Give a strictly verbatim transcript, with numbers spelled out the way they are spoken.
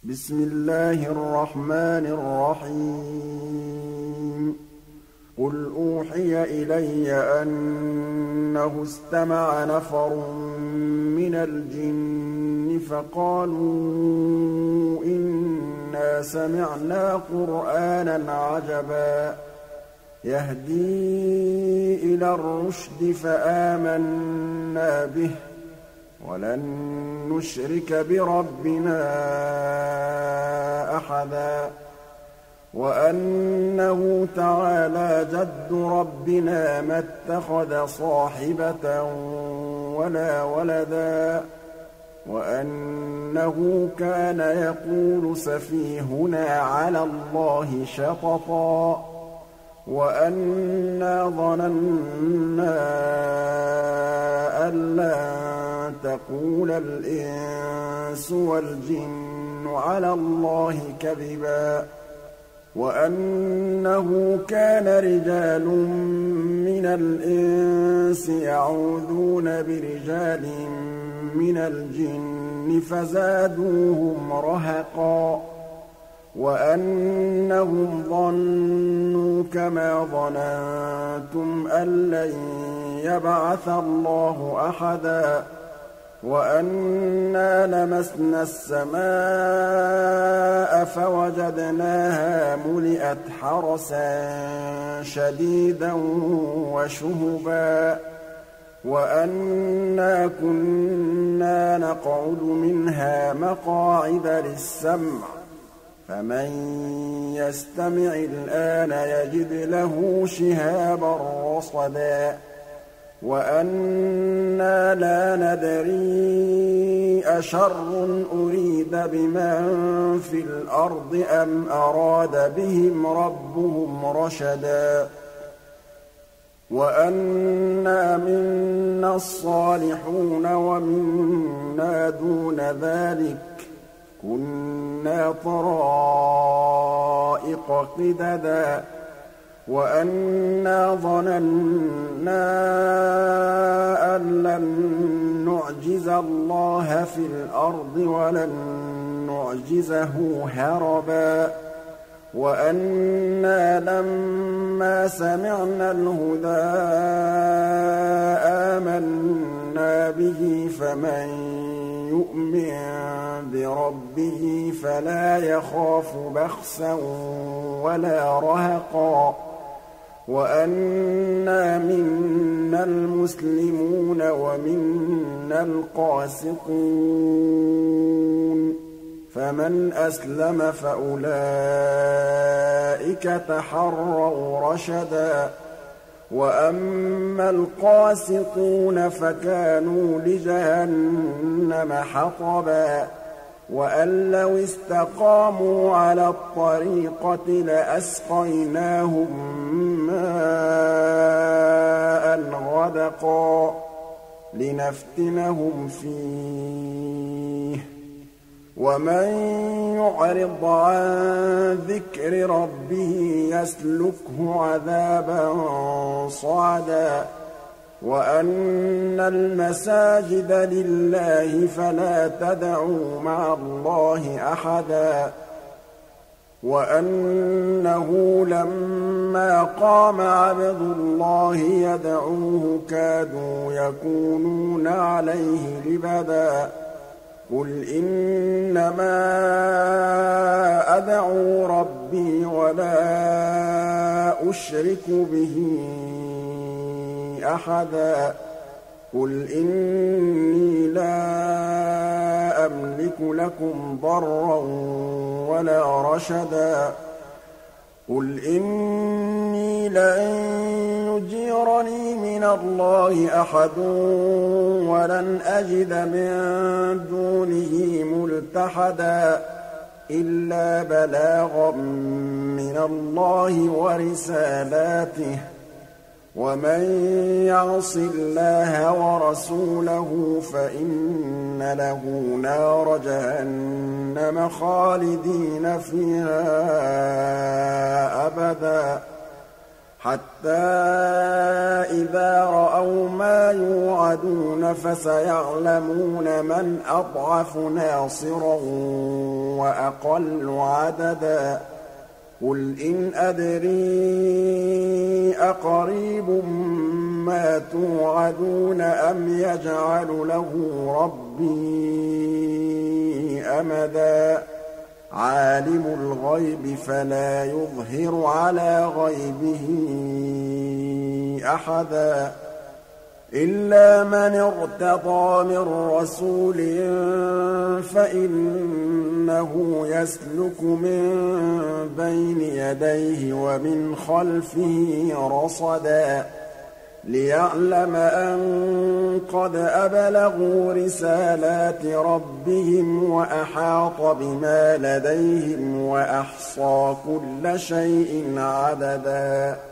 بسم الله الرحمن الرحيم قل أوحي إلي أنه استمع نفر من الجن فقالوا إنا سمعنا قرآنا عجبا يهدي إلى الرشد فآمنا به وَلَن نُّشْرِكَ بِرَبِّنَا أَحَدًا وَأَنَّهُ تَعَالَىٰ جَدُّ رَبِّنَا مَا اتَّخَذَ صَاحِبَةً وَلَا وَلَدًا وَأَنَّهُ كَانَ يَقُولُ سَفِيهُنَا عَلَى اللَّهِ شَطَطًا وَأَنَّا ظَنَنَّا أَن لَّن تَقُولَ الْإِنسُ وَالْجِنُّ عَلَى اللَّهِ كَذِبًا وَأَنَّهُ كَانَ رِجَالٌ مِّنَ الْإِنسِ يَعُوذُونَ بِرِجَالٍ مِّنَ الْجِنِّ فَزَادُوهُمْ رَهَقًا وَأَنَّهُمْ ظَنُّوا كَمَا ظَنَنتُمْ أَن لَّن يَبْعَثَ اللَّهُ أَحَدًا وَأَنَّا لَمَسْنَا السَّمَاءَ فَوَجَدْنَاهَا مُلِئَتْ حَرَسًا شَدِيدًا وَشُهُبًا وَأَنَّا كُنَّا نَقْعُدُ مِنْهَا مَقَاعِدَ لِلسَّمْعِ فَمَن يَسْتَمِعِ الْآنَ يَجِدْ لَهُ شِهَابًا رَّصَدًا وَأَنَّا لَا نَدْرِي أَشَرٌّ أُرِيدَ بِمَن فِي الْأَرْضِ أَمْ أَرَادَ بِهِمْ رَبُّهُمْ رَشَدًا وَأَنَّا مِنَّا الصَّالِحُونَ وَمِنَّا دُونَ ذَٰلِكَ كُنَّا طَرَائِقَ قِدَدًا وَأَنَّا ظَنَنَّا أَن لَّن نُّعْجِزَ اللَّهَ فِي الْأَرْضِ وَلَن نُّعْجِزَهُ هَرَبًا وَأَنَّا لَمَّا سَمِعْنَا الْهُدَىٰ آمَنَّا بِهِ فَمَن يُؤْمِن بِرَبِّهِ فَلَا يَخَافُ بَخْسًا وَلَا رَهَقًا وَأَنَّا مِنَّا الْمُسْلِمُونَ وَمِنَّا الْقَاسِطُونَ فَمَنْ أَسْلَمَ فَأُولَٰئِكَ تَحَرَّوْا رَشَدًا وَأَمَّا الْقَاسِطُونَ فَكَانُوا لِجَهَنَّمَ حَطَبًا وَأَن لَّوِ اسْتَقَامُوا عَلَى الطَّرِيقَةِ لَأَسْقَيْنَاهُم مَّاءً غَدَقًا لِّنَفْتِنَهُمْ فِيهِ ۚ وَمَن يُعْرِضْ عَن ذِكْرِ رَبِّهِ يَسْلُكْهُ عَذَابًا صَعَدًا وَأَنَّ الْمَسَاجِدَ لِلَّهِ فَلَا تَدْعُوا مَعَ اللَّهِ أَحَدًا وَأَنَّهُ لَمَّا قَامَ عَبْدُ اللَّهِ يَدْعُوهُ كَادُوا يَكُونُونَ عَلَيْهِ لِبَدًا قُلْ إِنَّمَا أَدْعُو رَبِّي وَلَا أُشْرِكُ بِهِ أَحَدًا قُلْ إِنِّي لَا أَمْلِكُ لَكُمْ ضَرًّا وَلَا رَشَدًا قُلْ إِنِّي لَن يُجِيرَنِي مِنَ اللَّهِ أَحَدٌ وَلَنْ أَجِدَ مِن دُونِهِ مُلْتَحَدًا إِلَّا بَلَاغًا مِّنَ اللَّهِ وَرِسَالَاتِهِ ۚ وَمَن يَعْصِ اللَّهَ وَرَسُولَهُ فَإِنَّ لَهُ نَارَ جَهَنَّمَ خَالِدِينَ فِيهَا أَبَدًا حَتَّىٰ إِذَا رَأَوْا مَا يُوعَدُونَ فَسَيَعْلَمُونَ مَنْ أَضْعَفُ نَاصِرًا وَأَقَلُّ عَدَدًا قُلْ إِنْ أَدْرِي أَقَرِيبٌ مَّا تُوعَدُونَ أَمْ يَجْعَلُ لَهُ رَبِّي أَمَدًا عَالِمُ الْغَيْبِ فَلَا يُظْهِرُ عَلَىٰ غَيْبِهِ أَحَدًا إِلَّا مَنِ ارْتَضَىٰ مِن رَّسُولٍ فَإِنَّهُ يَسْلُكُ مِن بَيْنِ يَدَيْهِ وَمِنْ خَلْفِهِ رَصَدًا لِّيَعْلَمَ أَن قَدْ أَبْلَغُوا رِسَالَاتِ رَبِّهِمْ وَأَحَاطَ بِمَا لَدَيْهِمْ وَأَحْصَىٰ كُلَّ شَيْءٍ عَدَدًا